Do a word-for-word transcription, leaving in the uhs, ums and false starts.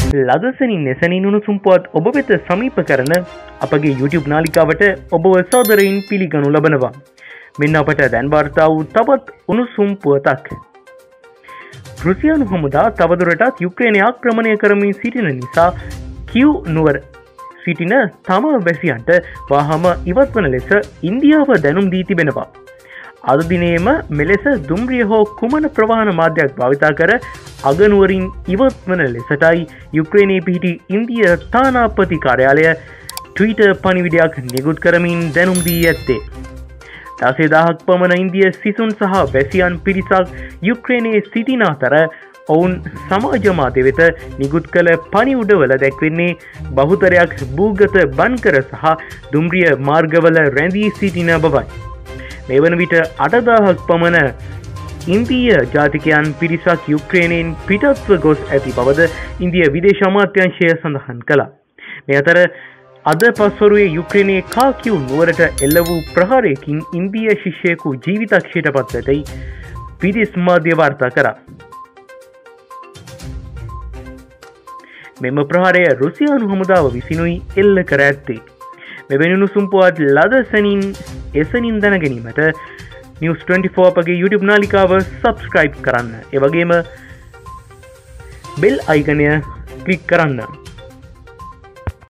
ලදසනින් එසනින් උණුසුම් පුවත් ඔබ වෙත සමීප කරන අපගේ YouTube නාලිකාවට ඔබව සාදරයෙන් පිළිගනු ලබනවා. මෙන්න අපට දැන් වාර්තා වූ තවත් උණුසුම් පුවතක්. රුසියානු හමුදා තවදුරටත් යුක්‍රේනය ආක්‍රමණය කරමින් සිටින නිසා කියව් නුවර සිටින තම වැසියන්ට වහාම ඉවත් වන ලෙස ඉන්දියාව දැනුම් දී තිබෙනවා. අද දිනේම මෙලෙස දුම්රිය හෝ කුමන ප්‍රවාහන මාධ්‍යයක් භාවිතා කර අගනුවරින් ඉවත් වන ලෙසටයි යුක්‍රේනයේ පිහිටි ඉන්දිය තානාපති කාර්යාලය ට්විටර් පණිවිඩයක් නිකුත් කරමින් දැනුම් දී ඇත්තේ. දහසේ දහසක් පමණ ඉන්දිය සිසුන් සහ වැසියන් පිරිසක් යුක්‍රේනයේ සිටින අතර ඔවුන් සමාජ මාධ්‍ය වෙත නිකුත් කළ පණිවුඩවල දැක්වෙන්නේ බහුතරයක් භූගත බන්කර සහ දුම්රිය මාර්ගවල රැඳී සිටින බවයි. මේ වන විට අටදාහක් පමණ ඉන්දීය ජාතිකයන් පිරිසක් යුක්‍රේනයෙන් පිටත්ව ගොස් ඇති බවද ඉන්දිය විදේශ අමාත්‍යංශය සඳහන් කළා. මේ අතර අද පස්වරුවේ යුක්‍රේනයේ කාකිව් නුවරට එල්ල වූ ප්‍රහාරයකින් ඉන්දීය ශිෂ්‍යයෙකු ජීවිතක්ෂයට පත් ඇතැයි විදේශ මාධ්‍ය වාර්තා කරා. මෙම ප්‍රහාරය රුසියානු හමුදාව විසිනුයි එල්ල කර ඇත්තේ. මෙවැනි උණුසුම් පුවත් ලද සැනින් එසනින් දැන ගැනීමට නිවුස් ට්වෙන්ටි ෆෝර් අපගේ YouTube නාලිකාව සබ්ස්ක්‍රයිබ් කරන්න. ඒ වගේම බෙල් අයිකනය ක්ලික් කරන්න.